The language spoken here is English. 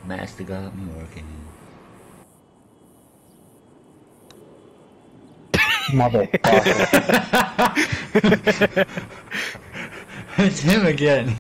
Master got me working. Motherfucker. It's him again.